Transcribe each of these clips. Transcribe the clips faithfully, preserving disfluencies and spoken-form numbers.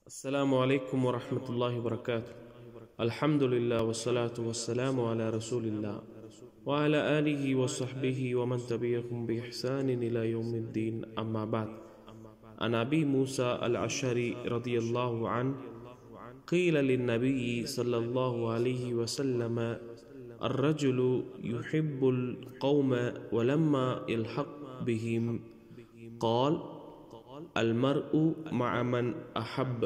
السلام عليكم ورحمة الله وبركاته. الحمد لله والصلاة والسلام على رسول الله وعلى آله وصحبه ومن تبعهم بإحسان إلى يوم الدين. أما بعد. عن أبي موسى الأشعري رضي الله عنه قيل للنبي صلى الله عليه وسلم: الرجل يحب القوم ولما يلحق بهم قال: المرء مع من أحب.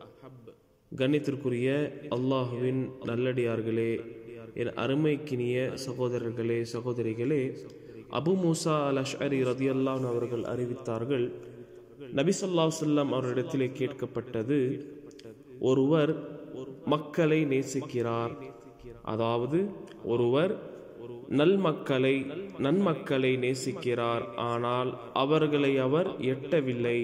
கண்ணியத்திற்குரிய அல்லாஹுவின் நல்லடியார்களே, என் அருமைக்கினிய சகோதரர்களே சகோதரிகளே, அபு மூசா அல் அஷ்அரி ரதியல்லாஹு அன்ஹு அவர்கள் அறிவித்தார்கள், நபி ஸல்லல்லாஹு அலைஹி வஸல்லம் அவரிடத்திலே கேட்கப்பட்டது, ஒருவர் மக்களை நேசிக்கிறார், அதாவது ஒருவர் நல்மக்களை நன்மக்களை நேசிக்கிறார், ஆனால் அவர்களை அவர் எட்டவில்லை,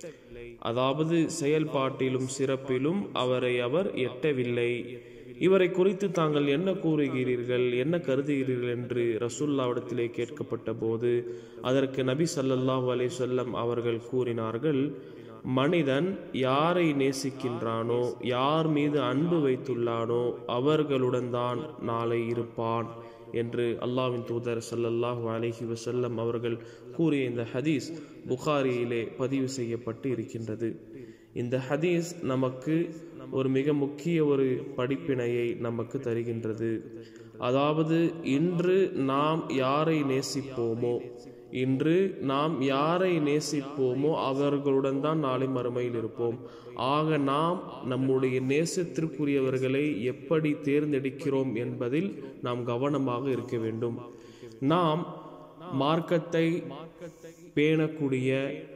அதாவது செயல்பாட்டிலும் சிறப்பிலும் அவரை அவர் எட்டவில்லை. இவரை குறித்து தாங்கள் என்ன கூறுகிறீர்கள், என்ன கருதுகிறீர்கள் என்று ரசூலுல்லாஹ்விடத்திலே கேட்கப்பட்ட போது அதற்கு நபி ஸல்லல்லாஹு அலைஹி வஸல்லம் அவர்கள் கூறினார்கள், மனிதன் யாரை நேசிக்கின்றானோ, யார் மீது அன்பு வைத்துள்ளானோ அவர்களுடன் தான் நாளை இருப்பான் என்று அல்லாஹ்வின் தூதர் ஸல்லல்லாஹு அலைஹி வஸல்லம் அவர்கள் கூறிய இந்த ஹதீஸ் புகாரியிலே பதிவு செய்யப்பட்டு இருக்கின்றது. இந்த ஹதீஸ் நமக்கு ஒரு மிக முக்கிய ஒரு படிப்பினையை நமக்கு தருகின்றது. அதாவது இன்று நாம் யாரை நேசிப்போமோ இன்று நாம் யாரை நேசிப்போமோ அவர்களுடன் தான் நாளை மறுமையில் இருப்போம். ஆக நாம் நம்முடைய நேசத்திற்குரியவர்களை எப்படி தேர்ந்தெடுக்கிறோம் என்பதில் நாம் கவனமாக இருக்க வேண்டும். நாம் மார்க்கத்தை பேணக்கூடிய,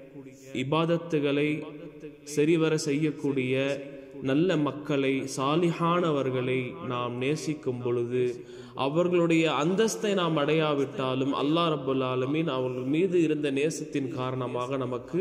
இபாதத்துகளை சரிவர செய்யக்கூடிய நல்ல மக்களை, சாலிஹானவர்களை நாம் நேசிக்கும் பொழுது அவர்களுடைய அந்தஸ்தை நாம் அடையாவிட்டாலும் அல்லாஹ் ரப்பல் ஆலமீன் அவர்கள் மீது இருந்த நேசத்தின் காரணமாக நமக்கு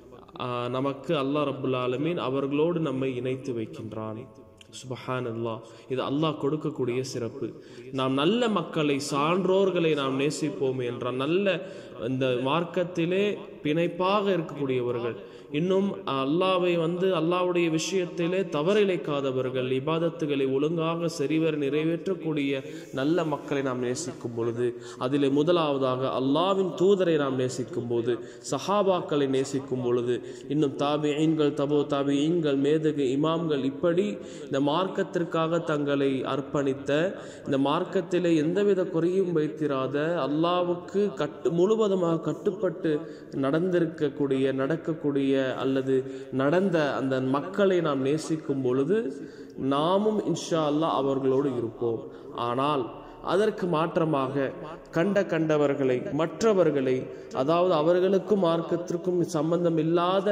நமக்கு அல்லாஹ் ரப்பல் ஆலமீன் அவர்களோடு நம்மை இணைத்து வைக்கின்றான். சுப்ஹானல்லாஹ், இது அல்லாஹ் கொடுக்கக்கூடிய சிறப்பு. நாம் நல்ல மக்களை, சான்றோர்களை நாம் நேசிப்போம் என்றால், நல்ல இந்த மார்க்கத்திலே பிணைப்பாக இருக்கக்கூடியவர்கள், இன்னும் அல்லாவை வந்து அல்லாவுடைய விஷயத்திலே தவறிழைக்காதவர்கள், இபாதத்துகளை ஒழுங்காக சரிவர நிறைவேற்றக்கூடிய நல்ல மக்களை நாம் நேசிக்கும் பொழுது, அதிலே முதலாவதாக அல்லாவின் தூதரை நாம் நேசிக்கும் போது, சஹாபாக்களை நேசிக்கும் பொழுது, இன்னும் தாபிஈன்கள், தபோ தாபிஈன்கள், மேதகு இமாம்கள், இப்படி இந்த மார்க்கத்திற்காக தங்களை அர்ப்பணித்த, இந்த மார்க்கத்திலே எந்தவித குறையும் வைத்திராத, அல்லாவுக்கு கட்டு முழுவதுமாக கட்டுப்பட்டு நடந்திருக்கக்கூடிய, நடக்கக்கூடிய அல்லது நடந்த அந்த மக்களை நாம் நேசிக்கும் பொழுது நாமும் இன்ஷா அல்லாஹ் அவர்களோடு இருப்போம். ஆனால் அதற்கு மாற்றமாக கண்ட கண்டவர்களை, மற்றவர்களை, அதாவது அவர்களுக்கும் மார்க்கத்திற்கும் சம்பந்தம் இல்லாத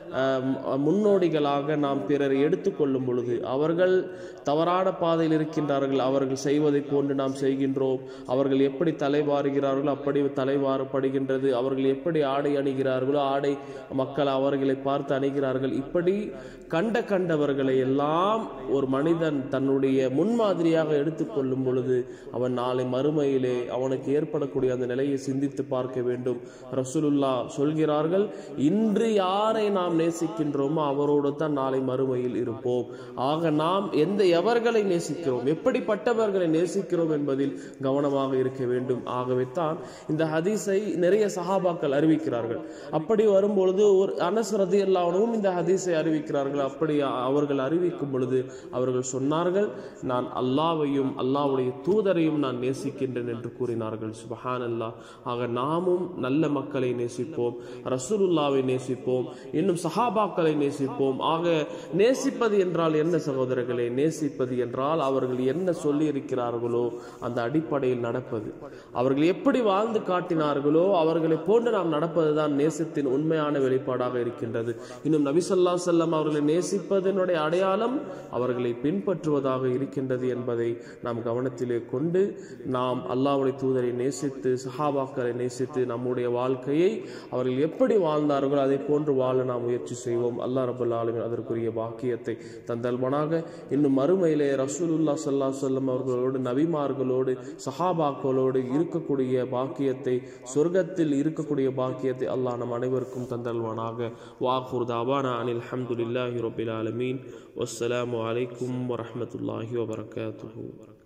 முன்னோடிகளாக நாம் பிறரை எடுத்துக்கொள்ளும் பொழுது, அவர்கள் தவறான பாதையில் இருக்கின்றார்கள், அவர்கள் செய்வதை போன்று நாம் செய்கின்றோம், அவர்கள் எப்படி தலைவாறுகிறார்களோ அப்படி தலைவாறுபடுகின்றது, அவர்கள் எப்படி ஆடை அணிகிறார்களோ ஆடை மக்கள் அவர்களை பார்த்து அணிகிறார்கள், இப்படி கண்ட கண்டவர்களை எல்லாம் ஒரு மனிதன் தன்னுடைய முன்மாதிரியாக எடுத்துக்கொள்ளும் பொழுது அவன் நாளை மறுமையிலே அவனுக்கு ஏற்படக்கூடிய அந்த நிலையை சிந்தித்து பார்க்க வேண்டும். ரசூலுல்லாஹ் சொல்கிறார்கள், இன்று யாரை நாம் நேசிக்கின்றோமோ அவரோடு தான் நாளை மறுமையில் இருப்போம். ஆக நாம் எந்த எவர்களை நேசிக்கிறோம், எப்படிப்பட்டவர்களை நேசிக்கிறோம் என்பதில் கவனமாக இருக்க வேண்டும். ஆகவே தான் இந்த ஹதீஸை நிறைய சஹாபாக்கள் அறிவிக்கிறார்கள். அப்படி வரும்பொழுது ஒரு அனஸ் ரலியல்லாஹு அன்ஹு இந்த ஹதீஸை அறிவிக்கிறார்கள். அப்படி அவர்கள் அறிவிக்கும் பொழுது அவர்கள் சொன்னார்கள், நான் அல்லாஹ்வையும் அல்லாஹ்வுடைய தூதரையும் நான் நேசிக்கின்றேன் என்று கூறினார்கள். சுப்ஹானல்லாஹ். ஆக நாமும் நல்ல மக்களை நேசிப்போம், ரசூலுல்லாஹ்வை நேசிப்போம், இன்னும் சஹாபாக்களை நேசிப்போம். ஆக நேசிப்பது என்றால் என்ன சகோதரர்களே? நேசிப்பது என்றால் அவர்கள் என்ன சொல்லி இருக்கிறார்களோ அந்த அடிப்படையில் நடப்பது, அவர்கள் எப்படி வாழ்ந்து காட்டினார்களோ அவர்களை போன்று நாம் நடப்பதுதான் நேசத்தின் உண்மையான வெளிப்பாடாக இருக்கின்றது. இன்னும் நபி ஸல்லல்லாஹு அலைஹி வஸல்லம் அவர்களை நேசிப்பதனுடைய அடையாளம் அவர்களை பின்பற்றுவதாக இருக்கின்றது என்பதை நாம் கவனத்திலே கொண்டு கொண்டு நாம் அல்லாஹ்வுடைய தூதரை நேசித்து சஹாபாக்களை நேசித்து நம்முடைய வாழ்க்கையை அவர்கள் எப்படி வாழ்ந்தார்களோ அதை போன்று வாழ நாம் முயற்சி செய்வோம். அல்லாஹ் ரப்பல் ஆலமீன் அதற்குரிய பாக்கியத்தை தந்தல்வனாக. இன்னும் மறுமையிலே ரசூலுல்லாஹ் ஸல்லல்லாஹு அலைஹி வஸல்லம் அவர்களோடு நபிமார்களோடு சஹாபாக்களோடு இருக்கக்கூடிய பாக்கியத்தை, சொர்க்கத்தில் இருக்கக்கூடிய பாக்கியத்தை அல்லாஹ் நம் அனைவருக்கும் தந்தல்வனாக. வாஹிரு தஅவானா அனில் ஹம்துலில்லாஹி ரப்பில் ஆலமீன். வஸ்ஸலாமு அலைக்கும் வரஹ்மத்துல்லாஹி வபரகாத்துஹு.